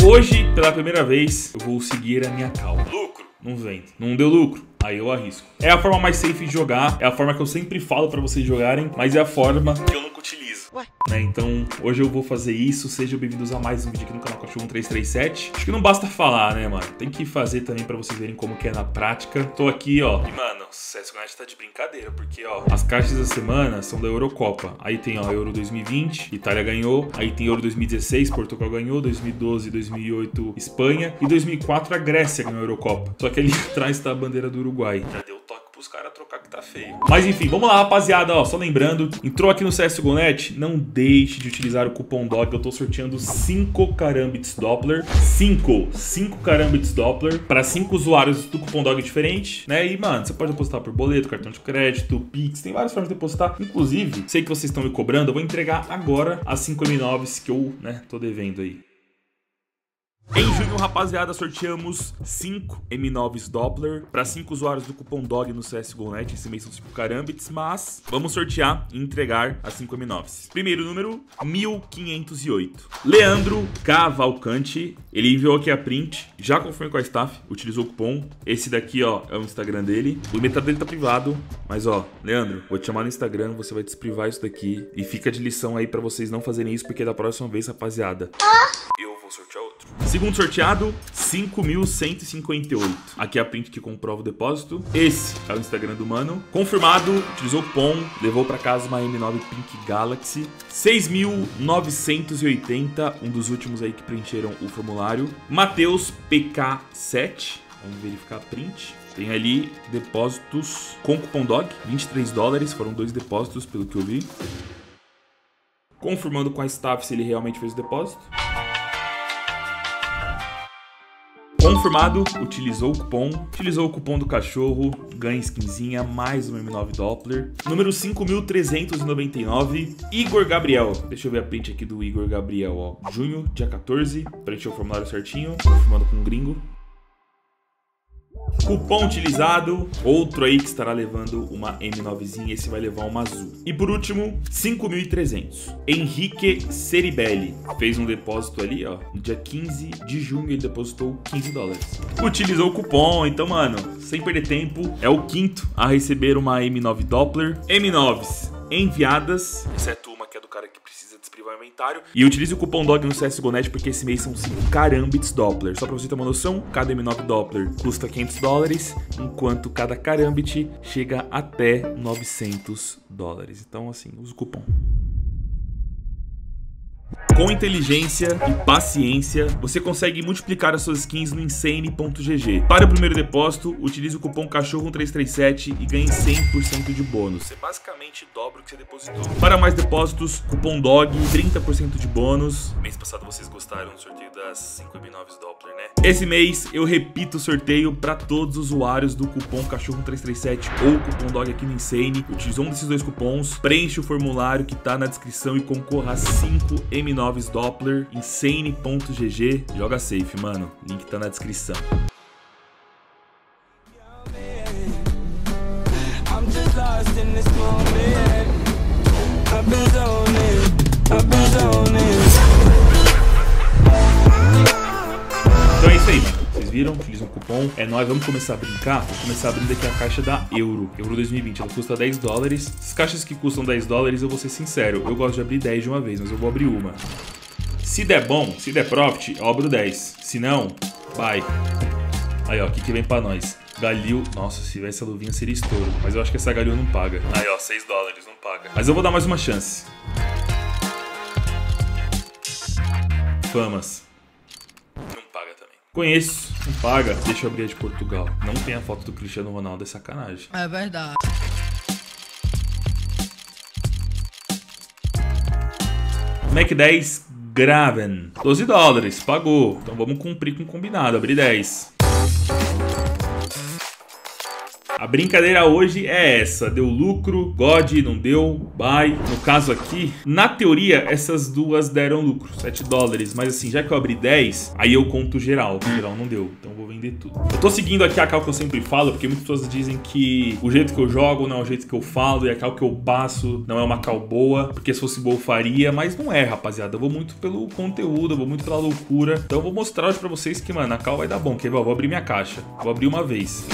Hoje, pela primeira vez, eu vou seguir a minha cal. Lucro? Não vendo. Não deu lucro? Aí eu arrisco. É a forma mais safe de jogar, é a forma que eu sempre falo pra vocês jogarem, mas é a forma que eu nunca utilizo. Né? Então, hoje eu vou fazer isso. Sejam bem-vindos a mais um vídeo aqui no canal Cachorro 1337. Acho que não basta falar, né, mano? Tem que fazer também pra vocês verem como que é na prática. Tô aqui, ó. E, mano, o CSGO tá de brincadeira, porque, ó, as caixas da semana são da Eurocopa. Aí tem, ó, Euro 2020, Itália ganhou. Aí tem Euro 2016, Portugal ganhou. 2012, 2008, Espanha. E 2004, a Grécia ganhou a Eurocopa. Só que ali atrás tá a bandeira do Uruguai. Já deu toque pros caras trocar que tá feio. Mas enfim, vamos lá, rapaziada, ó, só lembrando, entrou aqui no CSGO.net, não deixe de utilizar o cupom DOG, eu tô sorteando 5 Karambits Doppler, 5 Karambits Doppler, para 5 usuários do cupom DOG diferente, né, e mano, você pode depositar por boleto, cartão de crédito, Pix, tem várias formas de depositar, inclusive, sei que vocês estão me cobrando, eu vou entregar agora as 5 M9s que eu, né, tô devendo aí. Em junho, rapaziada, sorteamos 5 M9s Doppler para 5 usuários do cupom DOG no CSGO.net. Esse mês são 5 Karambits, mas vamos sortear e entregar as 5 M9s. Primeiro número, 1508. Leandro Cavalcante, ele enviou aqui a print, já confirmou com a staff, utilizou o cupom. Esse daqui, ó, é o Instagram dele. O metade dele tá privado, mas ó, Leandro, vou te chamar no Instagram, você vai desprivar isso daqui. E fica de lição aí para vocês não fazerem isso, porque da próxima vez, rapaziada, eu vou sortear outro. Segundo sorteado, 5.158. Aqui é a print que comprova o depósito. Esse é o Instagram do mano. Confirmado, utilizou o cupom, levou pra casa uma M9 Pink Galaxy. 6.980, um dos últimos aí que preencheram o formulário. Matheus PK7. Vamos verificar a print. Tem ali depósitos com cupom DOG, $23. Foram 2 depósitos, pelo que eu vi. Confirmando com a staff se ele realmente fez o depósito. Confirmado, utilizou o cupom do cachorro, ganha skinzinha, mais um M9 Doppler. Número 5.399, Igor Gabriel. Deixa eu ver a print aqui do Igor Gabriel, ó. Junho, dia 14, preencheu o formulário certinho, confirmando com o gringo. Cupom utilizado, outro aí que estará levando uma M9zinha, esse vai levar uma azul. E por último, 5.300. Henrique Ceribelli fez um depósito ali, ó, no dia 15 de junho ele depositou $15. Utilizou o cupom, então, mano, sem perder tempo, é o 5º a receber uma M9 Doppler. M9s enviadas, exceto uma que é do cara que precisa desprivar o inventário. E utilize o cupom DOG no CSGO.net porque esse mês são 5 Karambits Doppler. Só pra você ter uma noção, cada M9 Doppler custa $500, enquanto cada Karambit chega até $900. Então, assim, usa o cupom. Com inteligência e paciência, você consegue multiplicar as suas skins no Insane.gg. Para o primeiro depósito, utilize o cupom CACHORRO1337 e ganhe 100% de bônus. Você basicamente dobra o que você depositou. Para mais depósitos, cupom DOG, 30% de bônus. Mês passado vocês gostaram do sorteio das 5 M9s Doppler, né? Esse mês eu repito o sorteio para todos os usuários do cupom CACHORRO1337 ou cupom DOG aqui no Insane. Utilize um desses 2 cupons, preencha o formulário que tá na descrição e concorra a 5 M9s Doppler, Insane.gg. Joga safe, mano. Link tá na descrição. Então é isso aí, mano. Vocês viram? Utilizam o cupom. É nóis, vamos começar a brincar. Vou começar abrindo aqui a caixa da Euro 2020. Ela custa $10. As caixas que custam $10, eu vou ser sincero, eu gosto de abrir 10 de uma vez, mas eu vou abrir uma. Se der bom, se der profit, eu abro 10. Se não, vai. Aí, ó, o que vem pra nós? Galil. Nossa, se tivesse essa luvinha seria estouro. Mas eu acho que essa Galil não paga. Aí, ó, $6, não paga. Mas eu vou dar mais uma chance. Famas. Conheço, não paga. Deixa eu abrir a de Portugal. Não tem a foto do Cristiano Ronaldo, é sacanagem. É verdade. Mac 10 Graven. $12, pagou. Então vamos cumprir com o combinado, abrir 10. A brincadeira hoje é essa. Deu lucro, God, não deu, buy. No caso aqui, na teoria, essas duas deram lucro, 7 dólares. Mas assim, já que eu abri 10, aí eu conto geral. O geral não deu, então eu vou vender tudo. Eu tô seguindo aqui a cal que eu sempre falo, porque muitas pessoas dizem que o jeito que eu jogo não é o jeito que eu falo, e a cal que eu passo não é uma cal boa, porque se fosse boa eu faria, mas não é, rapaziada. Eu vou muito pelo conteúdo, eu vou muito pela loucura. Então eu vou mostrar hoje pra vocês que, mano, a cal vai dar bom. Quer ver? Eu vou abrir minha caixa. Vou abrir uma vez.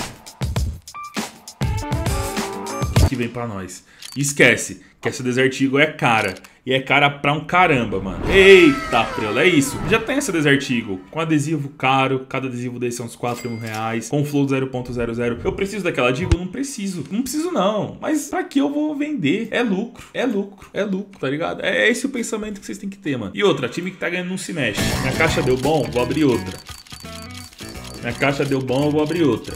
O que vem pra nós? E esquece que essa Desert Eagle é cara. E é cara pra um caramba, mano. Eita, prela, é isso. Já tem essa Desert Eagle com adesivo caro. Cada adesivo desse é uns 4 mil reais. Com flow 0.00. Eu preciso daquela Eagle? Não preciso. Não preciso não. Mas pra que eu vou vender? É lucro. É lucro. É lucro, tá ligado? É esse o pensamento que vocês têm que ter, mano. E outra, time que tá ganhando não se mexe. Minha caixa deu bom, vou abrir outra. Minha caixa deu bom, eu vou abrir outra.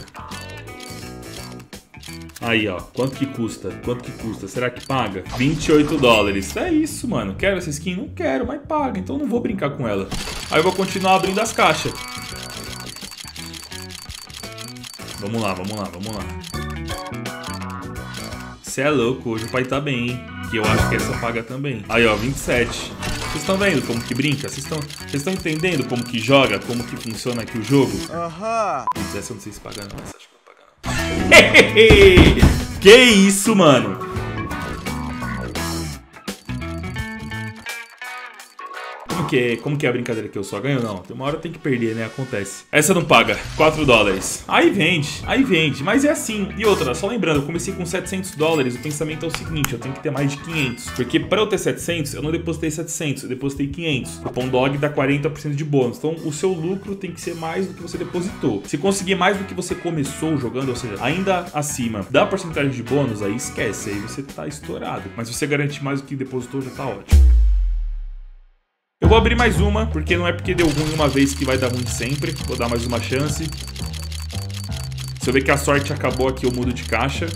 Aí, ó, quanto que custa? Quanto que custa? Será que paga? 28 dólares. É isso, mano. Quero essa skin? Não quero, mas paga. Então não vou brincar com ela. Aí eu vou continuar abrindo as caixas. Vamos lá, vamos lá, vamos lá. Cê é louco, hoje o pai tá bem, hein? Que eu acho que essa paga também. Aí, ó, 27. Vocês estão vendo como que brinca? Vocês estão entendendo como que joga? Como que funciona aqui o jogo? Aham. Essa eu não sei se paga não. Essa acho que não paga não. Que isso, mano? Como que é a brincadeira que eu só ganho? Não, tem uma hora tem que perder, né? Acontece. Essa não paga, 4 dólares. Aí vende, mas é assim. E outra, só lembrando, eu comecei com 700 dólares, o pensamento é o seguinte, eu tenho que ter mais de 500. Porque pra eu ter 700, eu não depositei 700, eu depositei 500. O Pão Dog dá 40% de bônus. Então o seu lucro tem que ser mais do que você depositou. Se conseguir mais do que você começou jogando, ou seja, ainda acima da porcentagem de bônus, aí esquece, aí você tá estourado. Mas se você garantir mais do que depositou, já tá ótimo. Eu vou abrir mais uma, porque não é porque deu ruim uma vez que vai dar ruim sempre. Vou dar mais uma chance. Se eu ver que a sorte acabou aqui, eu mudo de caixa.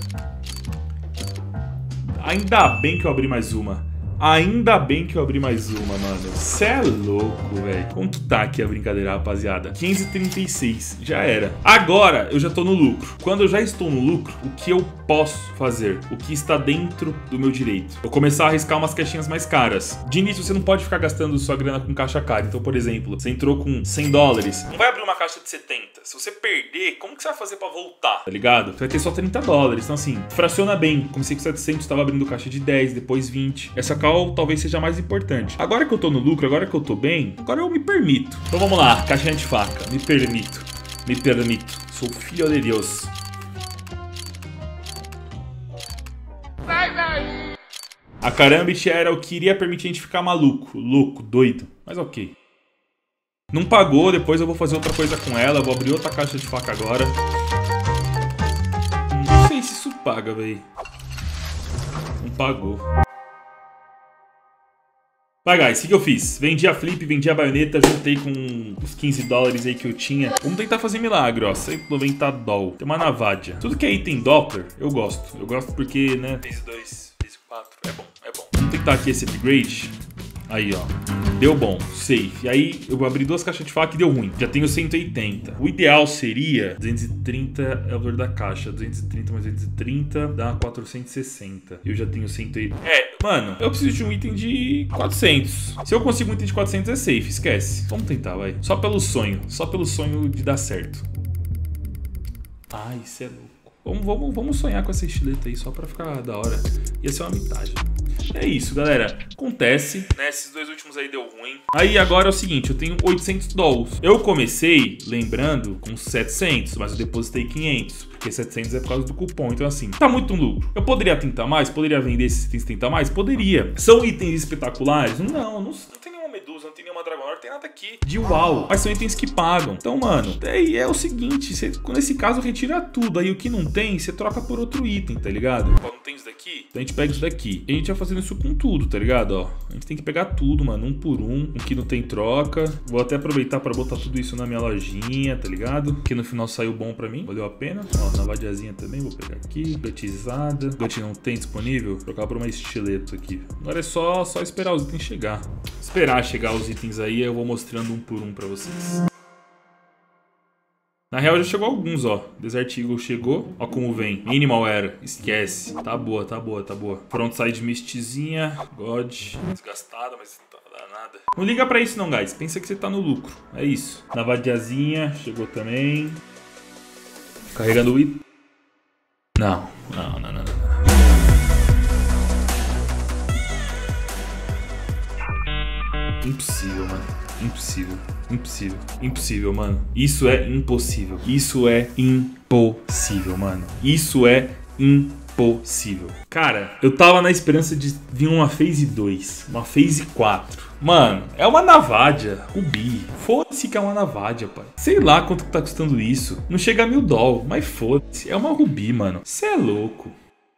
Ainda bem que eu abri mais uma. Ainda bem que eu abri mais uma, mano. Cê é louco, velho. Como que tá aqui a brincadeira, rapaziada? 536, já era. Agora eu já tô no lucro. Quando eu já estou no lucro, o que eu posso fazer? O que está dentro do meu direito? Eu começar a arriscar umas caixinhas mais caras. De início, você não pode ficar gastando sua grana com caixa cara. Então, por exemplo, você entrou com 100 dólares. Não vai abrir uma caixa de 70. Se você perder, como que você vai fazer pra voltar? Tá ligado? Você vai ter só 30 dólares. Então, assim, fraciona bem. Comecei com 700, tava abrindo caixa de 10, depois 20. Essa call talvez seja mais importante. Agora que eu tô no lucro, agora que eu tô bem, agora eu me permito. Então vamos lá, caixinha de faca. Me permito. Me permito. Sou filho de Deus. Sai daí! A Karambit era o que iria permitir a gente ficar maluco, louco, doido. Mas ok. Não pagou, depois eu vou fazer outra coisa com ela. Vou abrir outra caixa de faca agora. Não sei se isso paga, velho. Não pagou. Vai, guys, o que eu fiz? Vendi a flip, vendi a baioneta, juntei com os 15 dólares aí que eu tinha. Vamos tentar fazer milagre, ó. 190 doll. Tem uma Navadia. Tudo que é item Doppler, eu gosto. Eu gosto porque, né? Phase 2, Phase 4. É bom, é bom. Vamos tentar aqui esse upgrade. Aí, ó. Deu bom, safe. E aí, eu vou abrir duas caixas de faca e deu ruim. Já tenho 180. O ideal seria 230 é o valor da caixa. 230 mais 230 dá 460. Eu já tenho 180. Mano, eu preciso de um item de 400. Se eu consigo um item de 400 é safe, esquece. Vamos tentar, vai. Só pelo sonho de dar certo. Ai, isso é louco. Vamos sonhar com essa estileta aí só pra ficar da hora. Ia ser uma mitagem. É isso, galera. Acontece, né? Esses dois últimos aí deu ruim. Aí agora é o seguinte, eu tenho 800 dólares. Eu comecei, lembrando, com 700, mas eu depositei 500. Porque 700 é por causa do cupom. Então assim, tá muito no lucro. Eu poderia tentar mais? Poderia vender esses itens e tentar mais? Poderia. São itens espetaculares? Não tem nenhuma medusa, não tem nenhuma dragonor, não tem nada aqui de uau. Mas são itens que pagam. Então, mano, é o seguinte, você, nesse caso, retira tudo. Aí o que não tem, você troca por outro item, tá ligado? Ó, não tem isso daqui? Então a gente pega isso daqui. E a gente vai fazendo isso com tudo, tá ligado? Ó, a gente tem que pegar tudo, mano, um por um. O que não tem troca. Vou até aproveitar pra botar tudo isso na minha lojinha, tá ligado? Que no final saiu bom pra mim. Valeu a pena. Ó, na vadiazinha também, vou pegar aqui. Gutizada. Gut não tem disponível. Vou trocar por uma estileto aqui. Agora é só esperar os itens chegar. Esperar chegar os itens aí, eu vou mostrando um por um pra vocês. Na real já chegou alguns, ó. Desert Eagle chegou. Ó como vem. Minimal Era. Esquece. Tá boa, tá boa, tá boa. Frontside Mistzinha. God. Desgastada, mas não dá nada. Não liga pra isso não, guys. Pensa que você tá no lucro. É isso. Navadiazinha. Chegou também. Carregando o item. Não. Impossível, mano. Impossível, mano. Isso é impossível. Cara, eu tava na esperança de vir uma Phase 2, uma Phase 4. Mano, é uma Navadia, Rubi. Foda-se que é uma Navadia, pai. Sei lá quanto que tá custando isso. Não chega a $1000, mas foda-se. É uma Rubi, mano. Cê é louco.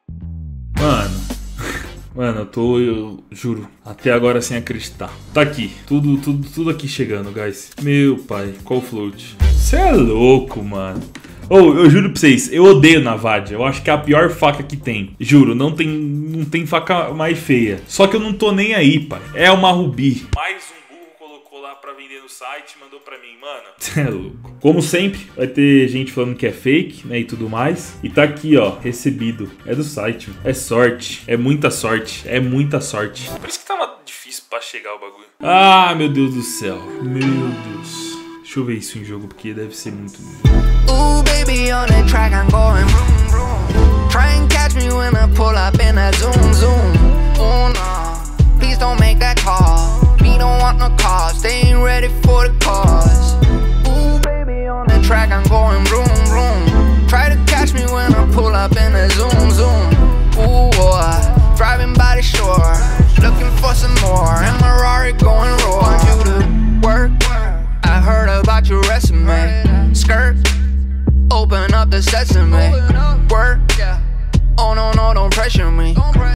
Mano, eu juro, até agora sem acreditar. Tá aqui, tudo aqui chegando, guys. Meu pai, qual float? Cê é louco, mano. Eu juro pra vocês, eu odeio Navadia. Eu acho que é a pior faca que tem. Juro, não tem faca mais feia. Só que eu não tô nem aí, pai. É uma Rubi. Mais um burro colocou lá pra vender no site e mandou pra mim, mano. Cê é louco. Como sempre, vai ter gente falando que é fake, né, e tudo mais. E tá aqui, ó, recebido. É do site, mano. É sorte. É muita sorte. Por isso que tava difícil pra chegar o bagulho. Ah, meu Deus do céu. Meu Deus. Deixa eu ver isso em jogo, porque deve ser muito... Ooh, baby, on the track, I'm going vroom, vroom. Try and catch me when I pull up in that zoom, zoom. Oh, no, please don't make that call. We don't want no calls, they ain't ready for the cause. Ooh, baby, on the track, I'm going vroom, vroom. Try to catch me when I pull up in that zoom, zoom. Ooh, boy, driving by the shore, looking for some more. And Ferrari going roar. Want you to work, I heard about your resume. Skirt, open up the sesame. Work, oh no, don't pressure me.